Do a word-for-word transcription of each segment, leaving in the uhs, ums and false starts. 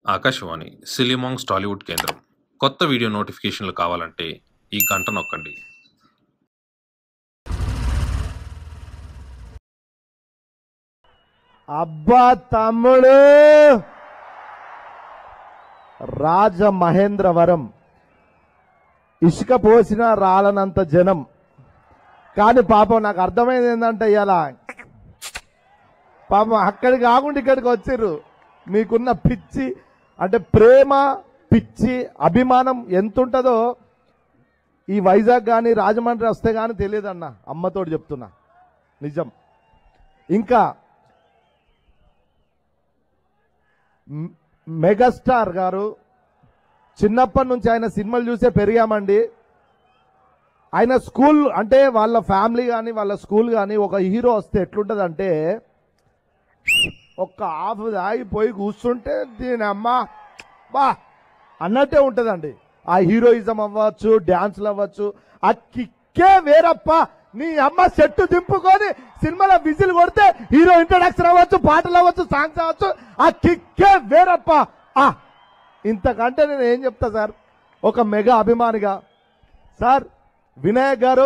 ఆకాశవాణి సిలిమాంగ్స్ టాలీవుడ్ కేంద్రం. కొత్త వీడియో నోటిఫికేషన్లు కావాలంటే ఈ గంట నొక్కండి. అబ్బా తమ్ముడు, రాజమహేంద్రవరం ఇసుక పోసిన రాలనంత జనం. కానీ పాపం నాకు అర్థమైంది ఏంటంటే ఇలా పాపం అక్కడికి కాకుండా ఇక్కడికి వచ్చిర్రు. మీకున్న పిచ్చి అంటే ప్రేమ, పిచ్చి, అభిమానం ఎంత ఉంటుందో ఈ వైజాగ్ కానీ రాజమండ్రి వస్తే కానీ తెలియదన్న. అమ్మతోటి చెప్తున్నా, నిజం. ఇంకా మెగాస్టార్ గారు చిన్నప్పటి నుంచి ఆయన సినిమాలు చూసే పెరిగామండి. ఆయన స్కూల్ అంటే వాళ్ళ ఫ్యామిలీ కానీ వాళ్ళ స్కూల్ కానీ ఒక హీరో వస్తే ఎట్లుంటుందంటే ఒక్క హాఫ్ ఆగిపోయి కూర్చుంటే దీని అమ్మ బా అన్నట్టే ఉంటుందండి. ఆ హీరోయిజం అవ్వచ్చు, డ్యాన్స్లు అవ్వచ్చు, ఆ కిక్కే వేరప్ప. నీ అమ్మ చెట్టు దింపుకొని సినిమాలో విజిల్ కొడితే హీరో ఇంట్రొడక్షన్ అవ్వచ్చు, పాటలు అవ్వచ్చు, సాంగ్స్ అవ్వచ్చు, ఆ కిక్కే వేరప్ప. ఆ ఇంతకంటే నేను ఏం చెప్తా సార్, ఒక మెగా అభిమానిగా. సార్ వినాయక్ గారు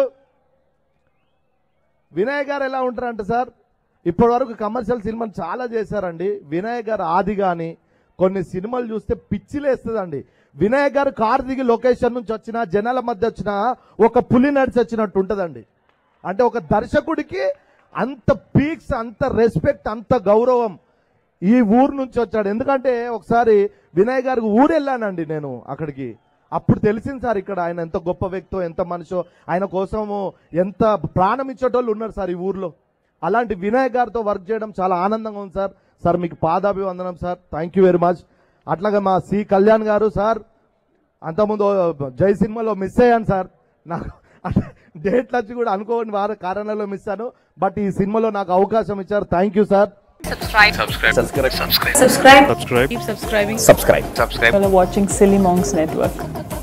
వినాయక్ గారు ఎలా ఉంటారంటే సార్, ఇప్పటి వరకు కమర్షియల్ సినిమాలు చాలా చేశారండి. వినాయక్ గారు ఆది కానీ కొన్ని సినిమాలు చూస్తే పిచ్చిలేస్తుందండి. వినాయక్ గారు కారు దిగి లొకేషన్ నుంచి వచ్చినా, జనాల మధ్య వచ్చినా ఒక పులి నడిచి వచ్చినట్టు ఉంటుందండి. అంటే ఒక దర్శకుడికి అంత పీక్స్, అంత రెస్పెక్ట్, అంత గౌరవం ఈ ఊరు నుంచి వచ్చాడు. ఎందుకంటే ఒకసారి వినాయక్ గారికి ఊరు వెళ్ళానండి నేను అక్కడికి. అప్పుడు తెలిసింది సార్ ఇక్కడ ఆయన ఎంత గొప్ప వ్యక్తో, ఎంత మనిషో, ఆయన కోసము ఎంత ప్రాణం ఇచ్చేటోళ్ళు ఉన్నారు సార్ ఈ ఊర్లో. అలాంటి వినాయక్ గారితో వర్క్ చేయడం చాలా ఆనందంగా ఉంది సార్. సార్ మీకు పాదాభివందనం sir, thank you very much. అట్లాగే మా సి కళ్యాణ్ గారు సార్, అంతకుముందు జై సినిమాలో మిస్ అయ్యాను సార్. నాకు డేట్లు వచ్చి కూడా అనుకోని వారి కారణాల్లో మిస్ అయ్యాను. బట్ ఈ సినిమాలో నాకు అవకాశం ఇచ్చారు, thank you sir. Subscribe. Subscribe. Subscribe. Subscribe. Subscribe. Subscribe. Keep subscribing. Subscribe. Subscribe. Follow watching Silly Monks Network.